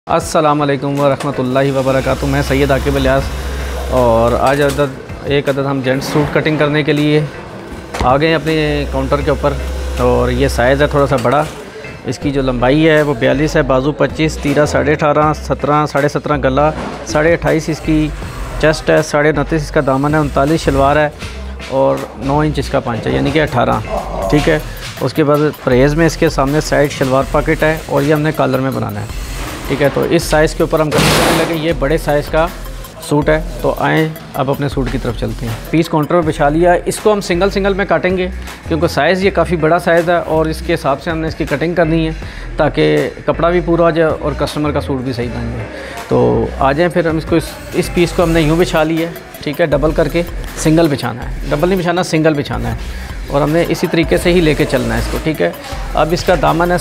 अस्सलामुअलैकुम वरहमतुल्लाहि वबरकातुहू। मैं सैयद आकिब इलियास और आज एक अदद हम जेंट्स सूट कटिंग करने के लिए आ गए अपने काउंटर के ऊपर। और ये साइज़ है थोड़ा सा बड़ा। इसकी जो लंबाई है वो 42 है, बाजू 25, तीरा 18.5, 17, 17.5 गला, 28.5 इसकी चेस्ट है, 29.5 इसका दामन है, 39 शलवार है और 9 इंच इसका पंच है, यानी कि 18। ठीक है। उसके बाद परहेज़ में इसके सामने साइड शलवार पॉकेट है और ये हमने कॉलर में बनाना है। ठीक है। तो इस साइज़ के ऊपर हम करने लगे। ये बड़े साइज़ का सूट है। तो आएँ अब अपने सूट की तरफ चलते हैं। पीस काउंटर पर बिछा लिया है। इसको हम सिंगल सिंगल में काटेंगे क्योंकि साइज़ ये काफ़ी बड़ा साइज़ है और इसके हिसाब से हमने इसकी कटिंग करनी है ताकि कपड़ा भी पूरा आ जाए और कस्टमर का सूट भी सही बन जाए। तो आ जाएँ फिर हम इसको इस पीस को हमने यूँ बिछा लिया है। ठीक है। डबल करके सिंगल बिछाना है, डबल नहीं बिछाना, सिंगल बिछाना है और हमने इसी तरीके से ही लेके चलना है इसको। ठीक है। अब इसका दामन है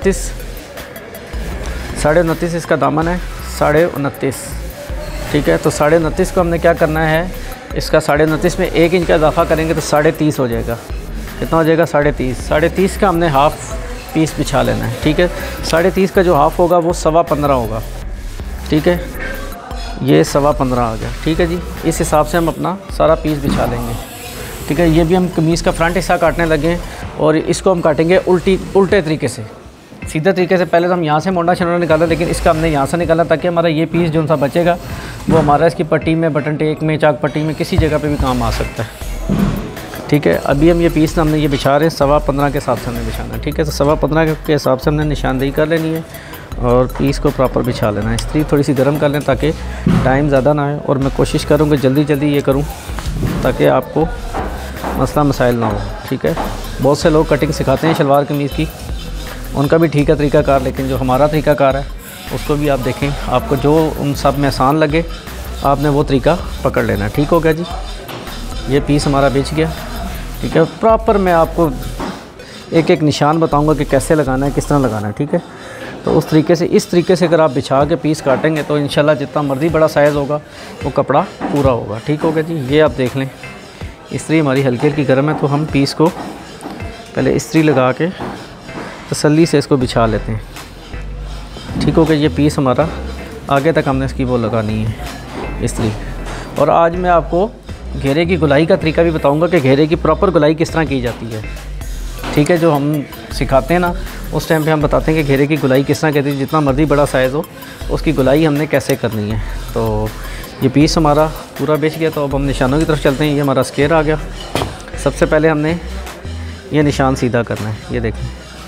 29.5 इसका दामन है, 29.5। ठीक है। तो 29.5 को हमने क्या करना है, इसका 29.5 में 1 इंच का इजाफा करेंगे तो 30.5 हो जाएगा। कितना हो जाएगा? 30.5। 30.5 का हमने हाफ़ पीस बिछा लेना है। ठीक है। 30.5 का जो हाफ़ होगा वो 15.25 होगा। ठीक है। ये 15.25 आ गया। ठीक है जी। इस हिसाब से हम अपना सारा पीस बिछा लेंगे। ठीक है। ये भी हम कमीज़ का फ्रंट हिस्सा काटने लगे और इसको हम काटेंगे उल्टे तरीके से। सीधे तरीके से पहले तो हम यहाँ से मोंडा शनोड़ा निकाला, लेकिन इसका हमने यहाँ से निकाला ताकि हमारा ये पीस जो सा बचेगा वो हमारा इसकी पट्टी में, बटन टेक में, चाक पट्टी में, किसी जगह पे भी काम आ सकता है। ठीक है। अभी हम ये पीस हमने ये बिछा रहे हैं 15.25 के हिसाब से हमने बिछाना है। ठीक है। तो 15.25 के हिसाब से हमने निशानदेही कर लेनी है और पीस को प्रॉपर बिछा लेना है। इस्त्री थोड़ी सी गर्म कर लें ताकि टाइम ज़्यादा ना आए और मैं कोशिश करूँगा जल्दी ये करूँ ताकि आपको मसला मसाइल ना हो। ठीक है। बहुत से लोग कटिंग सिखाते हैं शलवार कमीज़ की, उनका भी ठीक है तरीक़ाकार, लेकिन जो हमारा तरीक़ाकार है उसको भी आप देखें। आपको जो उन सब में आसान लगे आपने वो तरीका पकड़ लेना। ठीक हो गया जी। ये पीस हमारा बिछ गया। ठीक है। प्रॉपर मैं आपको एक एक निशान बताऊंगा कि कैसे लगाना है, किस तरह लगाना है। ठीक है। तो उस तरीके से, इस तरीके से अगर आप बिछा के पीस काटेंगे तो इंशाल्लाह जितना मर्ज़ी बड़ा साइज़ होगा वो कपड़ा पूरा होगा। ठीक हो गया जी। ये आप देख लें, इस्त्री हमारी हल्की हल्की गर्म है तो हम पीस को पहले इस्त्री लगा के तसल्ली से इसको बिछा लेते हैं। ठीक हो गया। ये पीस हमारा आगे तक हमने इसकी वो लगानी है इस्त्री। और आज मैं आपको घेरे की गुलाई का तरीका भी बताऊंगा कि घेरे की प्रॉपर गुलाई किस तरह की जाती है। ठीक है। जो हम सिखाते हैं ना उस टाइम पे हम बताते हैं कि घेरे की गुलाई किस तरह कहती है। जितना मर्ज़ी बड़ा साइज़ हो उसकी गुलाई हमने कैसे करनी है। तो ये पीस हमारा पूरा बिछ गया। तो अब हम निशानों की तरफ चलते हैं। ये हमारा स्केयर आ गया। सबसे पहले हमने ये निशान सीधा करना है। ये देखें,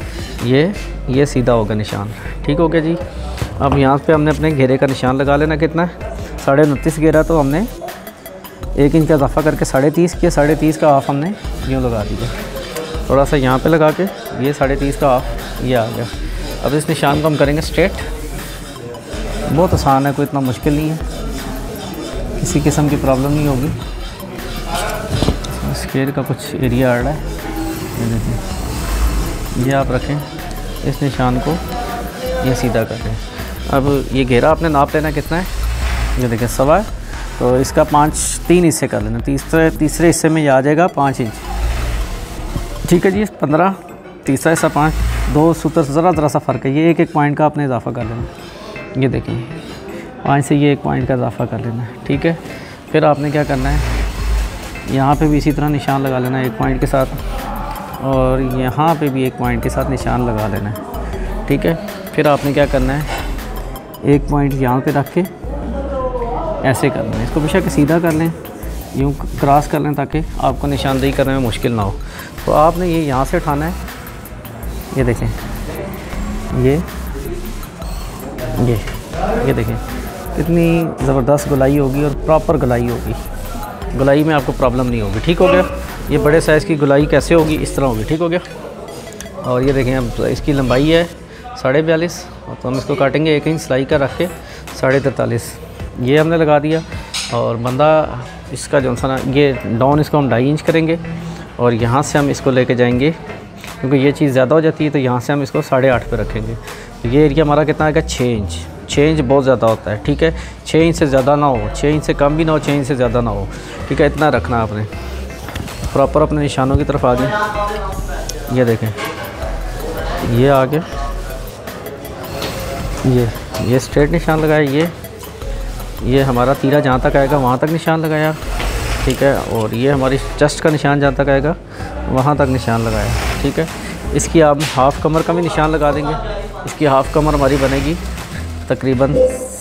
ये सीधा होगा निशान। ठीक हो गया जी। अब यहाँ पे हमने अपने घेरे का निशान लगा लेना। कितना है? 29.5 घेरा, तो हमने 1 इंच का इजाफा करके 30.5 किया। 30.5 का हाफ़ हमने यूँ लगा दिया, थोड़ा सा यहाँ पे लगा के ये 30.5 का हाफ़ ये आ गया। अब इस निशान को हम करेंगे स्ट्रेट। बहुत आसान है, कोई इतना मुश्किल नहीं है, किसी किस्म की प्रॉब्लम नहीं होगी। स्केयर का कुछ एरिया आ रहा है, ये देखिए, ये आप रखें इस निशान को, ये सीधा कर दें। अब ये घेरा आपने नाप लेना कितना है, ये देखें 1.25 है, तो इसका 3 हिस्से कर लेना। तीसरे हिस्से में ये आ जाएगा 5 इंच। ठीक है जी। 15, तीसरा हिस्सा 5, 2 सूत्र ज़रा सा फ़र्क है। ये एक पॉइंट का आपने इजाफा कर लेना। ये देखें 5 से ये 1 पॉइंट का इजाफा कर लेना है। ठीक है। फिर आपने क्या करना है, यहाँ पे भी इसी तरह निशान लगा लेना है 1 पॉइंट के साथ, और यहाँ पे भी 1 पॉइंट के साथ निशान लगा लेना है। ठीक है। फिर आपने क्या करना है, 1 पॉइंट यहाँ पे रख के ऐसे करना है। इसको बेशक सीधा कर लें, यूँ क्रॉस कर लें ताकि आपको निशानदेही करने में मुश्किल ना हो। तो आपने ये यहाँ से उठाना है। ये देखें, ये देखें कितनी ज़बरदस्त गुलाई होगी और प्रॉपर गुलाई होगी। गुलाई में आपको प्रॉब्लम नहीं होगी। ठीक हो गया। ये बड़े साइज़ की गुलाई कैसे होगी, इस तरह होगी। ठीक हो गया। और ये देखें, अब इसकी लंबाई है 42.5, तो हम इसको काटेंगे 1 इंच सिलाई का रख के 43.5 ये हमने लगा दिया। और बंदा इसका जो सा ना, ये डाउन इसको हम 2.5 इंच करेंगे और यहाँ से हम इसको लेके जाएंगे, क्योंकि ये चीज़ ज़्यादा हो जाती है तो यहाँ से हम इसको 8.5 पे रखेंगे। तो ये एरिया हमारा कितना आएगा, 6 इंच। 6 इंच बहुत ज़्यादा होता है। ठीक है। 6 इंच से ज़्यादा ना हो, 6 इंच से कम भी ना हो, 6 इंच से ज़्यादा ना हो। ठीक है। इतना रखना आपने। प्रॉपर अपने निशानों की तरफ आ गए। ये देखें, ये आ गया, ये स्ट्रेट निशान लगाया, ये हमारा तीरा जहाँ तक आएगा वहाँ तक निशान लगाया, ठीक है। और ये हमारी चेस्ट का निशान जहाँ तक आएगा वहाँ तक निशान लगाया, ठीक है। इसकी आप हाफ़ कमर का भी निशान लगा देंगे। इसकी हाफ़ कमर हमारी बनेगी तकरीबन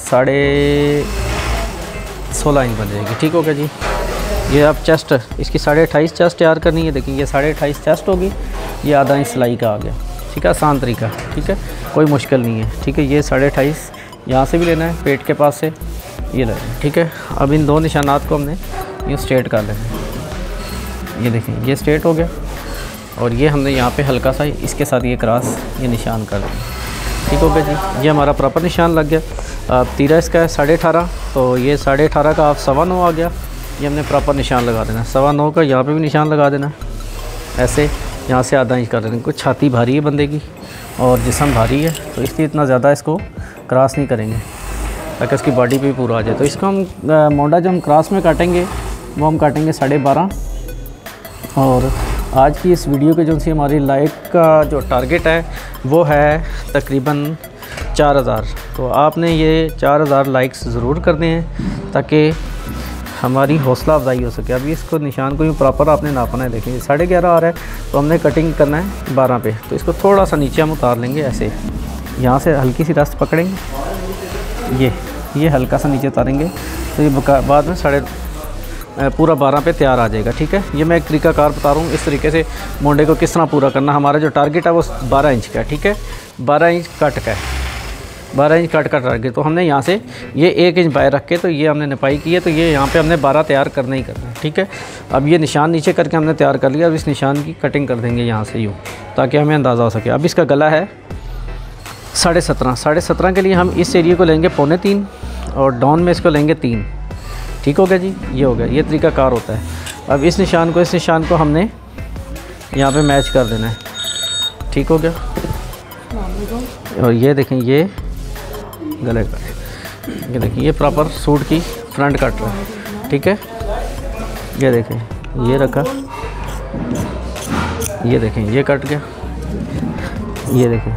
16.5 इंच बन जाएगी, ठीक हो गया जी। ये आप चेस्ट, इसकी 28.5 चेस्ट तैयार करनी है। देखिए ये 28.5 चेस्ट होगी, ये आधा इंच सिलाई का आ गया, ठीक है। आसान तरीका, ठीक है, कोई मुश्किल नहीं है, ठीक है। ये 28.5 यहाँ से भी लेना है, पेट के पास से ये लेना है, ठीक है। अब इन दो निशानात को हमने ये स्ट्रेट कर लेना है। ये देखें ये स्ट्रेट हो गया, और ये हमने यहाँ पे हल्का सा इसके साथ ये क्रॉस ये निशान कर देंगे, ठीक हो गया जी। ये हमारा प्रॉपर निशान लग गया। अब तीरा इसका है 18.5, तो ये 18.5 का आप 9.25 आ गया। ये हमने प्रॉपर निशान लगा देना है। 9.25 का यहाँ पे भी निशान लगा देना है, ऐसे यहाँ से आधा इंच कर देना। कुछ छाती भारी है बंदे की और जिस्म भारी है, तो इसलिए इतना ज़्यादा इसको क्रॉस नहीं करेंगे ताकि उसकी बॉडी पे भी पूरा आ जाए। तो इसको हम मोंडा जो हम क्रॉस में काटेंगे वो हम काटेंगे 12.5। और आज की इस वीडियो के जो सी हमारी लाइक का जो टारगेट है वो है तकरीबन 4000। तो आपने ये 4000 लाइक्स ज़रूर करने हैं ताकि हमारी हौसला अफजाई हो सके। अभी इसको निशान को यूँ प्रॉपर आपने नापना है। देखिए 11.5 आ रहा है, तो हमने कटिंग करना है 12 पे। तो इसको थोड़ा सा नीचे हम उतार लेंगे, ऐसे यहाँ से हल्की सी रस्ट पकड़ेंगे, ये हल्का सा नीचे उतारेंगे, तो ये बाद में पूरा 12 पे तैयार आ जाएगा, ठीक है। ये मैं एक तरीकाकार बता रहा हूँ, इस तरीके से मोंडे को किस तरह पूरा करना। हमारा जो टारगेट है वो 12 इंच का है, ठीक है। 12 इंच कट का है, 12 इंच कट का टारगेट। तो हमने यहाँ से ये 1 इंच बाहर रख के, तो ये हमने नपाई की है, तो ये यहाँ पे हमने 12 तैयार करना ही करना है, ठीक है। अब ये निशान नीचे करके हमने तैयार कर लिया। अब इस निशान की कटिंग कर देंगे यहाँ से यूँ, ताकि हमें अंदाज़ा हो सके। अब इसका गला है 17.5 के लिए हम इस एरिया को लेंगे 3.25 और डाउन में इसको लेंगे 3, ठीक हो गया जी। ये हो गया, ये तरीकाकार होता है। अब इस निशान को हमने यहाँ पे मैच कर देना है, ठीक हो गया। और ये देखें ये गले का, ये देखिए ये प्रॉपर सूट की फ्रंट कट रहा है, ठीक है। ये देखें ये रखा, ये देखें ये कट गया, ये देखें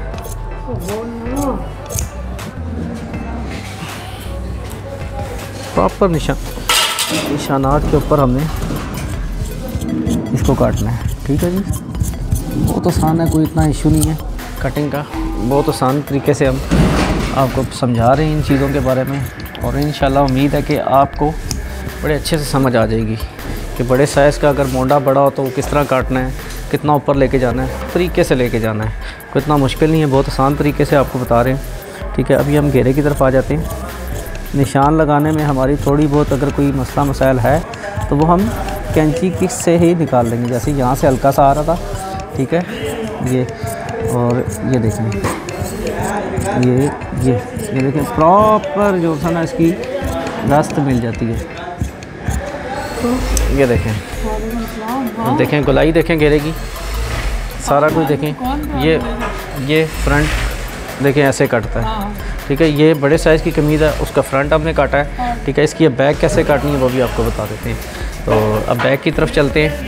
प्रॉपर निशानात के ऊपर हमने इसको काटना है, ठीक है जी। बहुत आसान है, कोई इतना इशू नहीं है कटिंग का। बहुत आसान तरीके से हम आपको समझा रहे हैं इन चीज़ों के बारे में, और इंशाल्लाह उम्मीद है कि आपको बड़े अच्छे से समझ आ जाएगी कि बड़े साइज़ का अगर मोंडा बड़ा हो तो वो किस तरह काटना है, कितना ऊपर लेके जाना है, तरीके से लेके जाना है। कोई इतना मुश्किल नहीं है, बहुत आसान तरीके से आपको बता रहे हैं, ठीक है। अभी हम घेरे की तरफ आ जाते हैं। निशान लगाने में हमारी थोड़ी बहुत अगर कोई मसला मसाइल है तो वो हम कैंची किस से ही निकाल लेंगे। जैसे यहाँ से हल्का सा आ रहा था, ठीक है, ये और ये देखें, ये देखें प्रॉपर जो था ना इसकी दस्त मिल जाती है। ये देखें गोलाई देखें घेरे की, सारा कुछ देखें। ये फ्रंट देखें ऐसे कटता है, ठीक है। ये बड़े साइज़ की कमीज़ है, उसका फ्रंट हमने काटा है, ठीक है। इसकी अब बैक कैसे काटनी है वो भी आपको बता देते हैं। तो अब बैक की तरफ चलते हैं,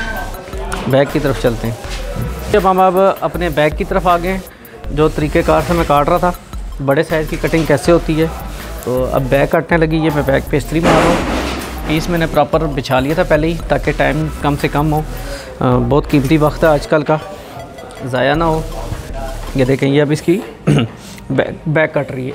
जब हम अब अपने बैक की तरफ आ गए, जो तरीक़ेकार से मैं काट रहा था बड़े साइज़ की कटिंग कैसे होती है, तो अब बैक काटने लगी। ये मैं बैक पे इस्त्री बना रहा हूँ। पीस मैंने प्रॉपर बिछा लिया था पहले ही, ताकि टाइम कम से कम हो। बहुत कीमती वक्त है आजकल का, ज़ाया ना हो। ये देखें ये अब इसकी बैक कट रही है।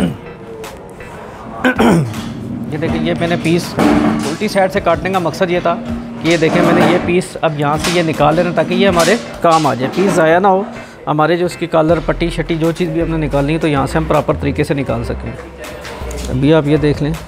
ये देखें ये मैंने पीस उल्टी साइड से काटने का मकसद ये था कि ये देखें मैंने ये पीस अब यहाँ से ये निकाल लेना ताकि ये हमारे काम आ जाए, पीस ज़ाया ना हो। हमारे जो उसकी कॉलर पट्टी शट्टी जो चीज़ भी हमने निकालनी है तो यहाँ से हम प्रॉपर तरीके से निकाल सकें। अभी आप ये देख लें,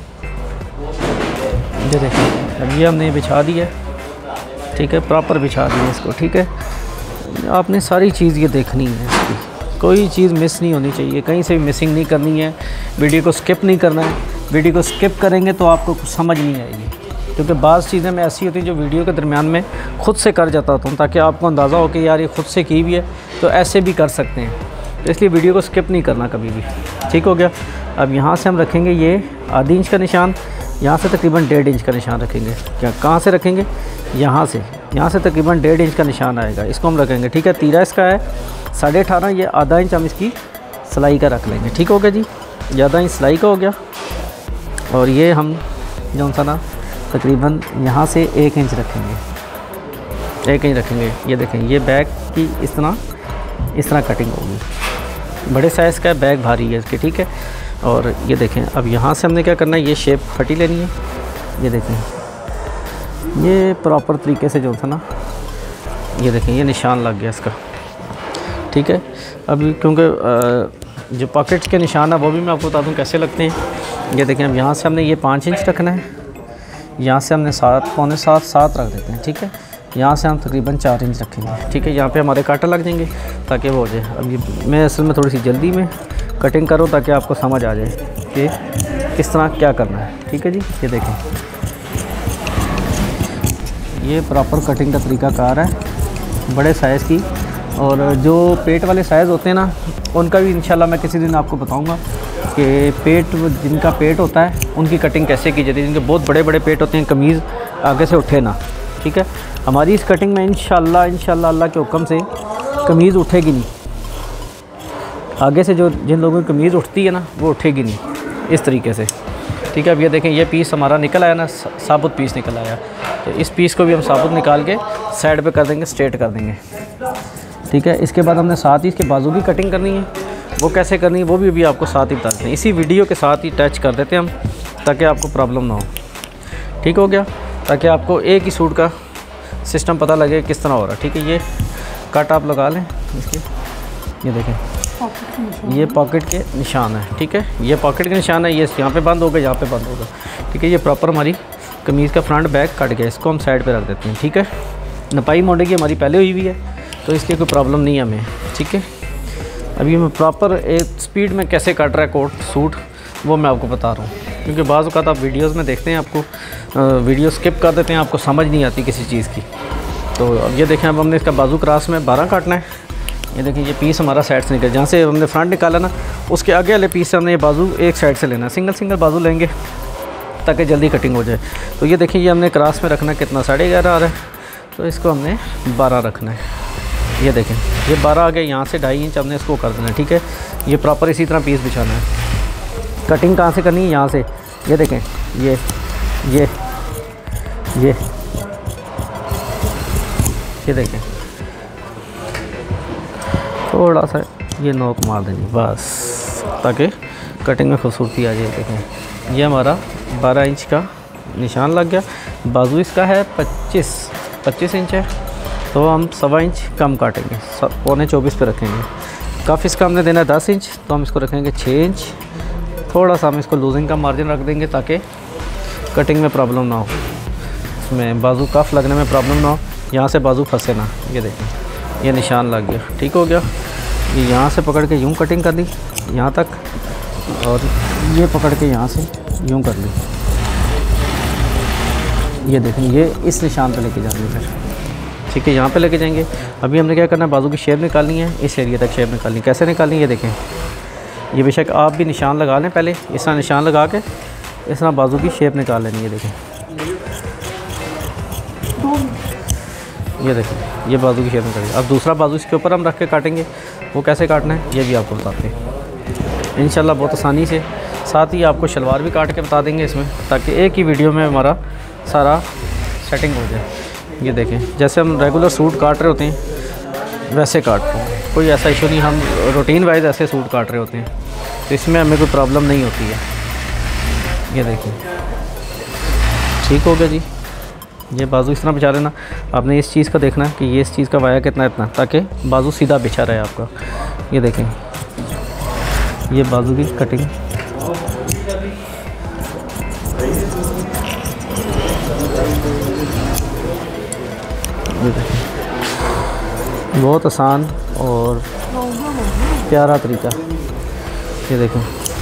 ये देखें अब ये हमने बिछा दिया, ठीक है, प्रॉपर बिछा दिया इसको, ठीक है। आपने सारी चीज़ ये देखनी है, इसकी कोई चीज़ मिस नहीं होनी चाहिए, कहीं से भी मिसिंग नहीं करनी है। वीडियो को स्किप नहीं करना है। वीडियो को स्किप करेंगे तो आपको कुछ समझ नहीं आएगी, क्योंकि बाज़ चीज़ें मैं ऐसी होती हैं जो वीडियो के दरमियान में ख़ुद से कर जाता हूँ, ताकि आपको अंदाज़ा हो कि यार ये ख़ुद से की भी है तो ऐसे भी कर सकते हैं। तो इसलिए वीडियो को स्किप नहीं करना कभी भी, ठीक हो गया। अब यहाँ से हम रखेंगे ये आधी इंच का निशान, यहाँ से तकरीबन 1.5 इंच का निशान रखेंगे। क्या कहाँ से रखेंगे? यहाँ से तकरीबन 1.5 इंच का निशान आएगा, इसको हम रखेंगे, ठीक है। तीरा इसका है 18.5, ये आधा इंच हम इसकी सिलाई का रख लेंगे, ठीक हो गया जी। ज़्यादा इंच सिलाई का हो गया। और ये हम जो सा ना तकरीबन यहाँ से 1 इंच रखेंगे, 1 इंच रखेंगे। ये देखें, ये बैग की इस तरह कटिंग होगी। बड़े साइज़ का बैग भारी है इसके, ठीक है। और ये देखें, अब यहाँ से हमने क्या करना है, ये शेप फटी लेनी है। ये देखें, ये प्रॉपर तरीके से जो था ना, ये देखें ये निशान लग गया इसका, ठीक है। अभी क्योंकि जो पॉकेट्स के निशान है वो भी मैं आपको बता दूं कैसे लगते हैं। ये देखें, अब यहाँ से हमने ये 5 इंच रखना है, यहाँ से हमने 7, पौने 7 रख देते हैं, ठीक है। यहाँ से हम तकरीबन 4 इंच रखेंगे, ठीक है। यहाँ पे हमारे कांटे लग जाएंगे ताकि वो हो जाए। अब ये मैं असल में थोड़ी सी जल्दी में कटिंग करूँ ताकि आपको समझ आ जाए कि किस तरह क्या करना है, ठीक है जी। ये देखें, ये प्रॉपर कटिंग का तरीक़ाकार है बड़े साइज़ की। और जो पेट वाले साइज़ होते हैं ना, उनका भी इंशाल्लाह मैं किसी दिन आपको बताऊंगा कि जिनका पेट होता है उनकी कटिंग कैसे की जाती है। जिनके बहुत बड़े बड़े पेट होते हैं, कमीज़ आगे से उठे ना, ठीक है। हमारी इस कटिंग में इंशाल्लाह अल्लाह के हुक्म से कमीज़ उठेगी नहीं। आगे से जो जिन लोगों की कमीज़ उठती है ना, वो उठेगी नहीं इस तरीके से, ठीक है। अब ये देखें, ये पीस हमारा निकल आया ना, साबुत पीस निकल आया। तो इस पीस को भी हम साबुत निकाल के साइड पे कर देंगे, स्ट्रेट कर देंगे, ठीक है। इसके बाद हमने साथ ही इसके बाजू की कटिंग करनी है। वो कैसे करनी है वो भी अभी आपको साथ ही बता देते हैं, इसी वीडियो के साथ ही टच कर देते हैं हम, ताकि आपको प्रॉब्लम ना हो, ठीक हो गया। ताकि आपको एक ही सूट का सिस्टम पता लगे किस तरह हो रहा है, ठीक है। ये कट आप लगा लें इसके, ये देखें, ये पॉकेट के निशान है, ठीक है। ये पॉकेट के निशान है, ये यहाँ पे बंद होगा, यहाँ पे बंद होगा, ठीक है। ये प्रॉपर हमारी कमीज़ का फ्रंट बैक कट गया, इसको हम साइड पे रख देते हैं, ठीक है। नपाई मोड़े की हमारी पहले हुई हुई है, तो इसकी कोई प्रॉब्लम नहीं है हमें, ठीक है। अभी मैं प्रॉपर एक स्पीड में कैसे कट रहा है कोट सूट, वो मैं आपको बता रहा हूँ। क्योंकि बाज़ औक़ात आप वीडियोज़ में देखते हैं, आपको वीडियो स्किप कर देते हैं, आपको समझ नहीं आती किसी चीज़ की। तो अब ये देखें, अब हमने इसका बाजू क्रॉस में 12 काटना है। ये देखें, ये पीस हमारा साइड से निकल, जहाँ से हमने फ्रंट निकाला ना, उसके आगे वाले पीस से हमने ये बाजू एक साइड से लेना है। सिंगल बाजू लेंगे ताकि जल्दी कटिंग हो जाए। तो ये देखिए, ये हमने क्रॉस में रखना है, कितना 11.5 आ रहा है, तो इसको हमने 12 रखना है। ये देखें, ये 12 आ गया, यहाँ से 2.5 इंच हमने इसको कर देना है, ठीक है। ये प्रॉपर इसी तरह पीस बिछाना है। कटिंग कहाँ से करनी है, यहाँ से। ये देखें, ये देखें, थोड़ा सा ये नोक मार देंगे बस, ताकि कटिंग में खूबसूरती आ जाए। देखें, ये हमारा 12 इंच का निशान लग गया। बाजू इसका है 25 इंच है, तो हम 1.25 इंच कम काटेंगे, 24.25 पे रखेंगे। कफ इसका हमने देना है 10 इंच, तो हम इसको रखेंगे 6 इंच। थोड़ा सा हम इसको लूजिंग का मार्जिन रख देंगे ताकि कटिंग में प्रॉब्लम ना हो, इसमें बाजू कफ लगने में प्रॉब्लम ना हो, यहाँ से बाजू फंसे ना। ये देखें, ये निशान लग गया, ठीक हो गया। ये यहाँ से पकड़ के यूँ कटिंग कर दी यहाँ तक, और ये पकड़ के यहाँ से यूँ कर ली। ये देखें, ये इस निशान पे लेके जाएंगे फिर, ठीक है। यहाँ पे लेके जाएंगे। अभी हमने क्या करना है, बाजू की शेप निकालनी है, इस एरिया तक शेप निकालनी है। कैसे निकालनी है, ये देखें, ये बेशक आप भी निशान लगा लें पहले, इस तरह निशान लगा के इस तरह बाजू की शेप निकाल लेनी है। देखें, ये देखें, ये बाजू की शेप निकाली। अब दूसरा बाजू इसके ऊपर हम रख के काटेंगे, वो कैसे काटना है ये भी आपको बताते हैं इंशाल्लाह बहुत आसानी से। साथ ही आपको शलवार भी काट के बता देंगे इसमें, ताकि एक ही वीडियो में हमारा सारा सेटिंग हो जाए। ये देखें, जैसे हम रेगुलर सूट काट रहे होते हैं वैसे काटते हैं, कोई ऐसा इशू नहीं। हम रूटीन वाइज ऐसे सूट काट रहे होते हैं, तो इसमें हमें कोई प्रॉब्लम नहीं होती है। ये देखिए, ठीक हो गया जी। ये बाजू इस तरह बिछा लेना। आपने इस चीज़ का देखना है कि ये इस चीज़ का वाया कितना इतना, ताकि बाजू सीधा बिछा रहे आपका। ये देखें, ये बाजू की कटिंग बहुत आसान और प्यारा तरीका। ये देखें,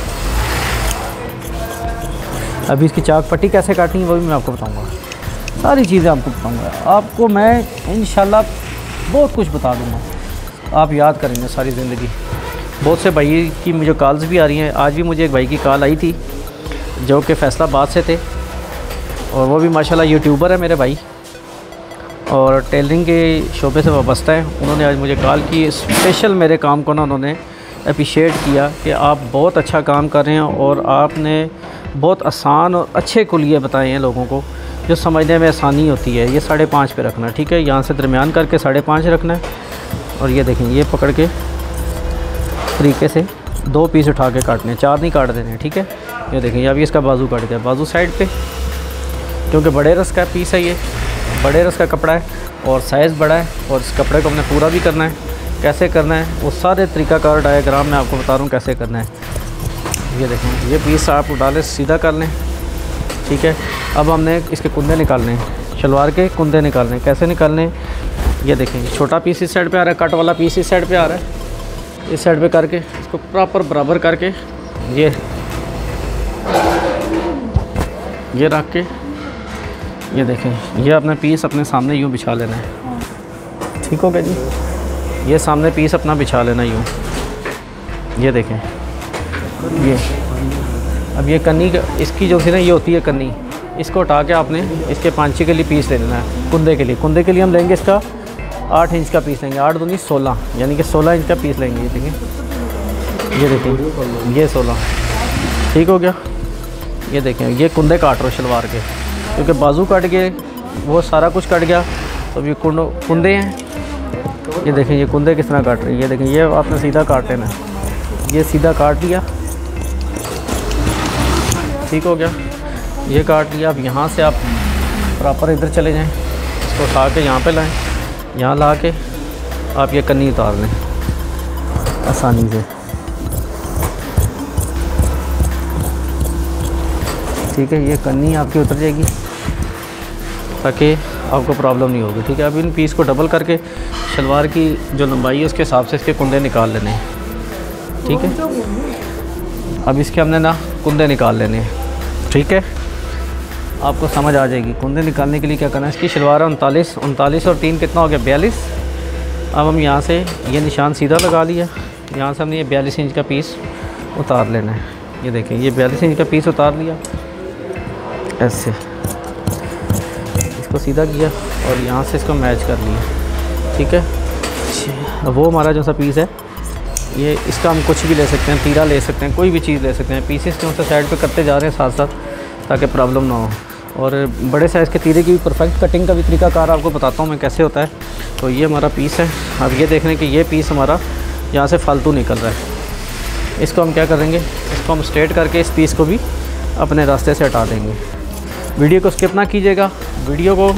अभी इसकी चाक पट्टी कैसे काटनी है वो भी मैं आपको बताऊंगा, सारी चीज़ें आपको बताऊंगा। आपको मैं इंशाल्लाह बहुत कुछ बता दूंगा, आप याद करेंगे सारी ज़िंदगी। बहुत से भाई की मुझे कॉल्स भी आ रही हैं। आज भी मुझे एक भाई की कॉल आई थी जो कि फैसलाबाद से थे, और वो भी माशाल्लाह यूट्यूबर है मेरे भाई, और टेलरिंग के शोबे से वाबस्ता है। उन्होंने आज मुझे कॉल की, स्पेशल मेरे काम को ना उन्होंने अप्रिशिएट किया कि आप बहुत अच्छा काम कर रहे हैं और आपने बहुत आसान और अच्छे कुलिये बताए हैं लोगों को, जो समझने में आसानी होती है। ये 5.5 पे रखना है, ठीक है। यहाँ से दरमियान करके 5.5 रखना है। और ये देखें, ये पकड़ के तरीके से 2 पीस उठा के काटने हैं, 4 नहीं काट देने हैं, ठीक है। ये देखें, अभी इसका बाजू काट गया, बाजू साइड पे, क्योंकि बड़े रस का पीस है, ये बड़े रस का कपड़ा है और साइज़ बड़ा है और इस कपड़े को हमने पूरा भी करना है। कैसे करना है वो सारे तरीक़ाकार डायग्राम मैं आपको बता रहा हूँ कैसे करना है। ये देखें, ये पीस आप डालें, सीधा कर लें, ठीक है। अब हमने इसके कुंदे निकालने हैं, शलवार के कुंदे निकालने हैं। कैसे निकालने हैं, ये देखें, छोटा पीस इस साइड पे आ रहा है, कट वाला पीस इस साइड पे आ रहा है। इस साइड पे करके इसको प्रॉपर बराबर करके ये रख के, ये देखें, ये अपना पीस अपने सामने यूँ बिछा लेना है, ठीक हो गया जी। ये सामने पीस अपना बिछा लेना यूँ, ये देखें। ये अब ये कन्नी इसकी जो थी ना, ये होती है कन्नी, इसको हटा के आपने इसके पांचे के लिए पीस ले लेना है। कुंदे के लिए हम लेंगे इसका 8 इंच का पीस लेंगे, 8 दूनी 16, यानी कि 16 इंच का पीस लेंगे। ये देखें, ये देखें, ये 16, ठीक हो गया। ये देखें, ये कुंदे काट रहे हो शलवार के, क्योंकि बाजू कट गए, वो सारा कुछ कट गया, तो ये कुंदे हैं। ये देखें, ये कुंदे किस तरह काट रही है। ये देखें, ये आपने सीधा काट लेना, ये सीधा काट लिया, ठीक हो गया। ये काट लिया। अब यहाँ से आप प्रॉपर इधर चले जाएं, इसको उठा के यहाँ पे लाएं, यहाँ ला के आप ये कन्नी उतार लें आसानी से, ठीक है। ये कन्नी आपकी उतर जाएगी ताकि आपको प्रॉब्लम नहीं होगी, ठीक है। अब इन पीस को डबल करके शलवार की जो लंबाई है उसके हिसाब से इसके कुंदे निकाल लेने हैं, ठीक है। अब इसके हमने ना कुंदे निकाल लेने हैं, ठीक है। आपको समझ आ जाएगी। कुंदे निकालने के लिए क्या करना है, इसकी शलवार 39 और 3 कितना हो गया, 42। अब हम यहाँ से ये निशान सीधा लगा लिया, यहाँ से हमने ये 42 इंच का पीस उतार लेना है। ये देखें, ये 42 इंच का पीस उतार लिया, ऐसे इसको सीधा किया और यहाँ से इसको मैच कर लिया, ठीक है। वो हमारा जो सा पीस है, ये इसका हम कुछ भी ले सकते हैं, तीरा ले सकते हैं, कोई भी चीज़ ले सकते हैं। पीसेस जो से साइड पे करते जा रहे हैं साथ साथ, ताकि प्रॉब्लम ना हो। और बड़े साइज़ के तीरे की परफेक्ट कटिंग का भी तरीकाकार आपको बताता हूँ मैं कैसे होता है। तो ये हमारा पीस है। अब ये देख रहे हैं कि ये पीस हमारा यहाँ से फालतू निकल रहा है, इसको हम क्या करेंगे, इसको हम स्ट्रेट करके इस पीस को भी अपने रास्ते से हटा देंगे। वीडियो को स्किप ना कीजिएगा, वीडियो को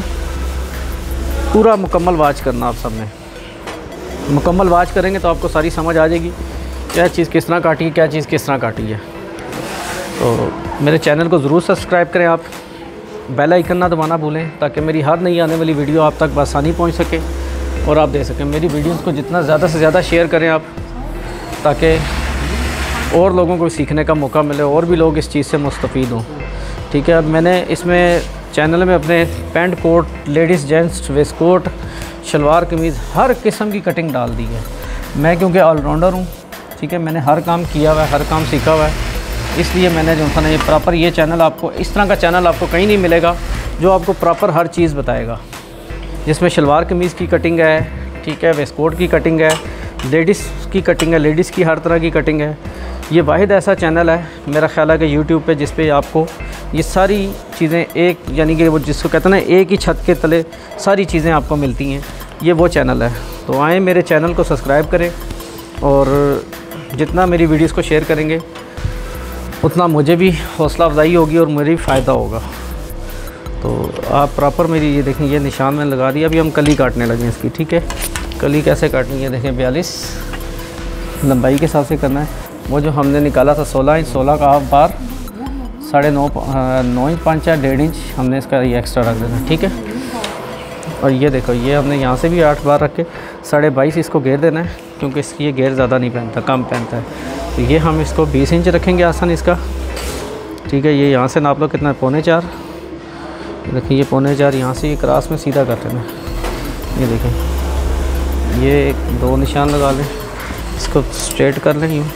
पूरा मुकम्मल वॉच करना। आप सब ने मुकम्मल वॉच करेंगे तो आपको सारी समझ आ जाएगी क्या चीज़ किस तरह काटी है, क्या चीज़ किस तरह काटी है। तो मेरे चैनल को ज़रूर सब्सक्राइब करें, आप बेल आइकन ना दबाना भूलें, ताकि मेरी हर नई आने वाली वीडियो आप तक बआसानी पहुंच सके और आप दे सकें। मेरी वीडियोस को जितना ज़्यादा से ज़्यादा शेयर करें आप, ताकि और लोगों को सीखने का मौका मिले और भी लोग इस चीज़ से मुस्तफ़ीद हों, ठीक है। अब मैंने इसमें चैनल में अपने pant coat, ladies gents waistcoat, शलवार कमीज़, हर किस्म की कटिंग डाल दी है। मैं क्योंकि ऑलराउंडर हूँ, ठीक है, मैंने हर काम किया हुआ है, हर काम सीखा हुआ है, इसलिए मैंने जो था ना ये प्रॉपर ये चैनल, आपको इस तरह का चैनल आपको कहीं नहीं मिलेगा जो आपको प्रॉपर हर चीज़ बताएगा, जिसमें शलवार कमीज़ की कटिंग है, ठीक है, वेस्ट कोट की कटिंग है, लेडीज़ की कटिंग है, लेडीज़ की हर तरह की कटिंग है। ये वाहिद ऐसा चैनल है मेरा ख्याल है कि यूट्यूब पे जिस पे आपको ये सारी चीज़ें एक, यानी कि वो जिसको कहते हैं ना एक ही छत के तले सारी चीज़ें आपको मिलती हैं, ये वो चैनल है। तो आएँ मेरे चैनल को सब्सक्राइब करें, और जितना मेरी वीडियोज़ को शेयर करेंगे उतना मुझे भी हौसला अफजाई होगी और मेरी फ़ायदा होगा। तो आप प्रॉपर मेरी ये देखें, ये निशान मैंने लगा दिया। अभी हम कली काटने लगे इसकी, ठीक है। कली कैसे काटनी है देखें, 42 लंबाई के हिसाब से करना है। वो जो हमने निकाला था 16 इंच, 16 का हाफ बार 9.5 इंच 5 या 1.5 इंच हमने इसका ये एक्स्ट्रा रख देना, ठीक है। और ये देखो, ये हमने यहाँ से भी 8 बार रख के 22.5 इसको घेर देना है, क्योंकि इसकी ये घेर ज़्यादा नहीं पहनता, कम पहनता है। तो ये हम इसको 20 इंच रखेंगे आसान इसका, ठीक है। ये यहाँ से नाप लो कितना है, 3.25। देखिए ये 3.25 यहाँ से ये क्रॉस में सीधा कर देना। ये देखें, ये 2 निशान लगा लें, इसको स्ट्रेट कर लें, यूँ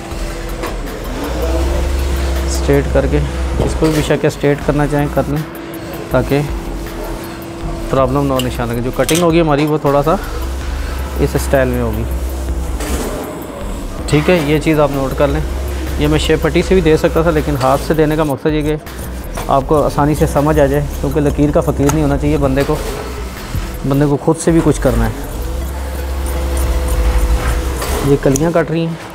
स्ट्रेट करके इसको भी बेशक स्ट्रेट करना चाहें कर लें, ताकि प्रॉब्लम ना हो निशान लगे। जो कटिंग होगी हमारी वो थोड़ा सा इस स्टाइल में होगी, ठीक है, ये चीज़ आप नोट कर लें। ये मैं शेप पट्टी से भी दे सकता था, लेकिन हाथ से देने का मकसद ये कि आपको आसानी से समझ आ जाए, क्योंकि लकीर का फ़कीर नहीं होना चाहिए बंदे को खुद से भी कुछ करना है। ये कलियां कट रही हैं,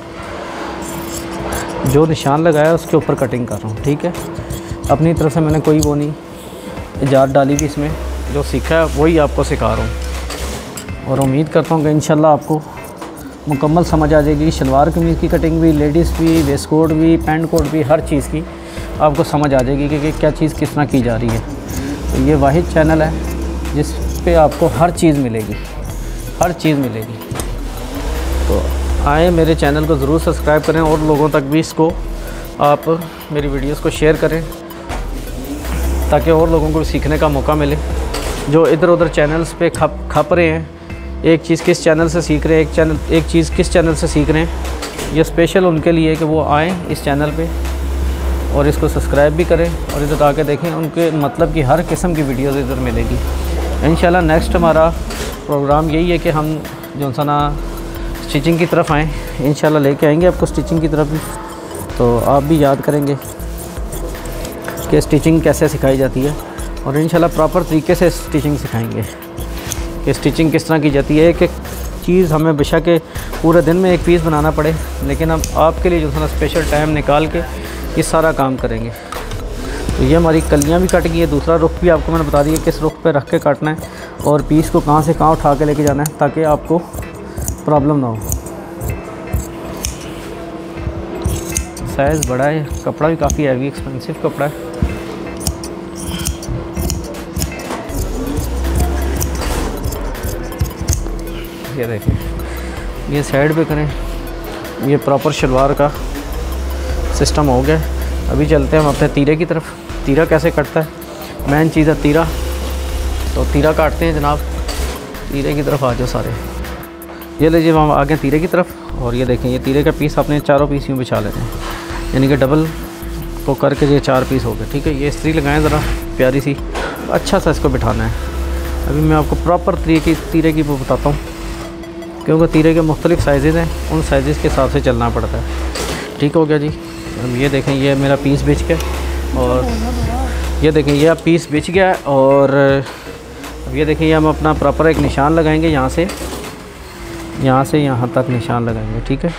जो निशान लगाया उसके ऊपर कटिंग कर रहा हूँ। ठीक है, अपनी तरफ से मैंने कोई वो नहीं इजाज़त डाली भी, इसमें जो सीखा है वही आपको सिखा रहा हूँ। और उम्मीद करता हूँ कि इंशाल्लाह आपको मुकम्मल समझ आ जाएगी। शलवार कमीज़ की कटिंग भी, लेडीज़ भी, वेस्ट कोट भी, पैंट कोट भी, हर चीज़ की आपको समझ आ जाएगी कि क्या चीज़ किस तरह की जा रही है। तो ये वाहिद चैनल है जिस पे आपको हर चीज़ मिलेगी, हर चीज़ मिलेगी। तो आए मेरे चैनल को ज़रूर सब्सक्राइब करें और लोगों तक भी इसको आप मेरी वीडियोस को शेयर करें, ताकि और लोगों को सीखने का मौका मिले। जो इधर उधर चैनल्स पे खप रहे हैं, एक चीज़ किस चैनल से सीख रहे हैं, एक चीज़ किस चैनल से सीख रहे हैं, ये स्पेशल उनके लिए कि वो आएँ इस चैनल पे और इसको सब्सक्राइब भी करें और इधर आके देखें। उनके मतलब कि हर किस्म की वीडियोज़ इधर मिलेगी इंशाल्लाह। नेक्स्ट हमारा प्रोग्राम यही है कि हम जो सा ना स्टिचिंग की तरफ आएँ, इंशाल्लाह लेके आएंगे आपको स्टिचिंग की तरफ भी। तो आप भी याद करेंगे कि स्टिचिंग कैसे सिखाई जाती है, और इंशाल्लाह प्रॉपर तरीके से स्टिचिंग सिखाएंगे कि स्टिचिंग किस तरह की जाती है। एक चीज़ हमें बेशक पूरे दिन में एक पीस बनाना पड़े, लेकिन हम आपके लिए जो है ना स्पेशल टाइम निकाल के ये सारा काम करेंगे। तो ये हमारी कलियां भी कट गई है। दूसरा रुख भी आपको मैंने बता दिया किस रुख पे रख के काटना है और पीस को कहाँ से कहाँ उठा के लेके जाना है, ताकि आपको प्रॉब्लम ना हो। साइज़ बड़ा है, कपड़ा भी काफ़ी हैवी एक्सपेंसिव कपड़ा है। ये देखें, ये साइड पे करें। ये प्रॉपर शलवार का सिस्टम हो गया। अभी चलते हैं हम अपने तीरे की तरफ। तीरा कैसे कटता है, मेन चीज़ है तीरा। तो तीरा काटते हैं जनाब। तीरे की तरफ आ जाओ सारे। ये लीजिए हम आ गए तीरे की तरफ। और ये देखें, ये तीरे का पीस अपने चारों पीस यूँ बिछा लेते हैं, यानी कि डबल को करके ये 4 पीस हो गए। ठीक है, ये इस्त्री लगाएं ज़रा प्यारी सी, अच्छा सा इसको बिठाना है। अभी मैं आपको प्रॉपर तीरे की वो बताता हूँ, क्योंकि तीरे के मुख्तलिफ़ साइज़ हैं, उन साइज़ के हिसाब से चलना पड़ता है। ठीक हो गया जी। अब ये देखें, ये मेरा पीस बिछ गया। और ये देखें, ये अब पीस बिछ गया। और अब ये देखें, ये हम अपना प्रॉपर एक निशान लगाएंगे। यहाँ से यहाँ तक निशान लगाएंगे। ठीक है,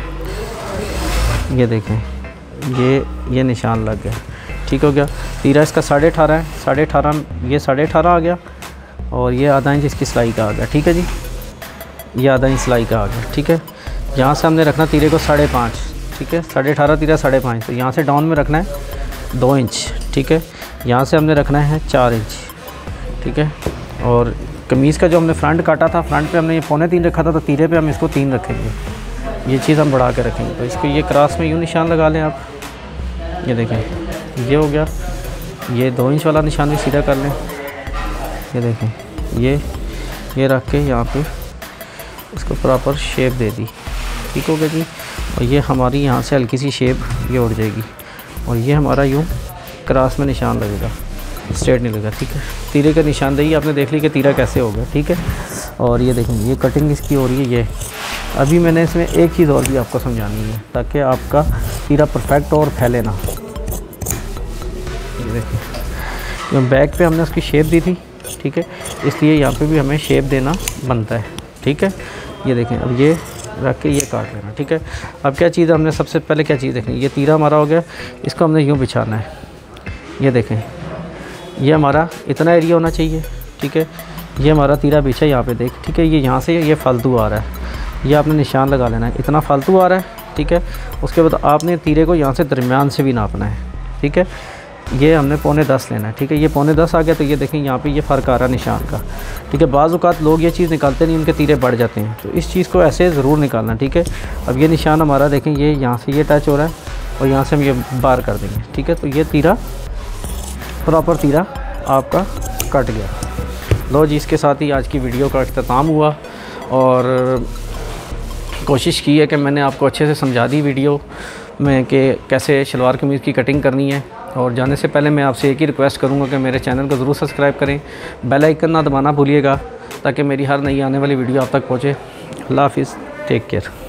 ये देखें, ये निशान लग गया। ठीक हो गया। तीरा इसका 18.5 है। 18.5 ये 18.5 आ गया, और ये आधा इंच इसकी सिलाई का आ गया। ठीक है जी, ये आधा इंच सिलाई का आ गया। ठीक है, यहाँ से हमने रखना तीरे को 5.5। ठीक है, 18.5 तीरा 5.5, तो यहाँ से डाउन में रखना है 2 इंच। ठीक है, यहाँ से हमने रखना है 4 इंच। ठीक है, और कमीज़ का जो हमने फ्रंट काटा था, फ्रंट पे हमने ये 3.25 रखा था, तो तीरे पे हम इसको 3 रखेंगे। ये चीज़ हम बढ़ा के रखेंगे। तो इसको ये क्रॉस में यूँ निशान लगा लें आप। ये देखें, ये हो गया। ये 2 इंच वाला निशान भी सीधा कर लें। ये देखें, ये रख के यहाँ पे इसको प्रॉपर शेप दे दी। ठीक हो गया जी। और ये हमारी यहाँ से हल्की सी शेप ये उड़ जाएगी, और ये हमारा यूँ क्रॉस में निशान लगेगा, स्ट्रेट नहीं लगेगा। ठीक है, तीरे का निशानदेही आपने देख ली कि तीरा कैसे हो गया। ठीक है, और ये देखेंगे, ये कटिंग इसकी हो रही है। ये अभी मैंने इसमें एक चीज़ और भी आपको समझानी है, ताकि आपका तीरा परफेक्ट और फैले ना। ये देखिए, बैक पे हमने उसकी शेप दी थी। ठीक है, इसलिए यहाँ पे भी हमें शेप देना बनता है। ठीक है, ये देखें, अब ये रख के ये काट लेना। ठीक है, अब क्या चीज़ हमने सबसे पहले क्या चीज़ देखनी, ये तीरा हमारा हो गया, इसको हमने यूँ बिछाना है। ये देखें, ये हमारा इतना एरिया होना चाहिए। ठीक है, ये हमारा तीरा बिछा यहाँ पे देख। ठीक है, ये यहाँ से ये फालतू आ रहा है, ये आपने निशान लगा लेना है, इतना फालतू आ रहा है। ठीक है, उसके बाद आपने तीरे को यहाँ से दरमियान से भी नापना है। ठीक है, ये हमने 9.25 लेना है। ठीक है, ये 9.25 आ गया, तो ये देखें यहाँ पे ये फ़र्क आ रहा है निशान का। ठीक है, बाज़ औक़ात लोग ये चीज़ निकालते नहीं, उनके तीरे बढ़ जाते हैं, तो इस चीज़ को ऐसे ज़रूर निकालना। ठीक है, अब ये निशान हमारा देखें, ये यहाँ से ये टच हो रहा है, और यहाँ से हम ये बार कर देंगे। ठीक है, तो ये तीरा प्रॉपर तीरा आपका कट गया। लो जी, इसके साथ ही आज की वीडियो का अख्ताम हुआ, और कोशिश की है कि मैंने आपको अच्छे से समझा दी वीडियो में कि कैसे शलवार कमीज़ की कटिंग करनी है। और जाने से पहले मैं आपसे एक ही रिक्वेस्ट करूंगा कि मेरे चैनल को ज़रूर सब्सक्राइब करें, बेल आइकन ना दबाना भूलिएगा, ताकि मेरी हर नई आने वाली वीडियो आप तक पहुँचे। अल्लाह हाफ़िज़, टेक केयर।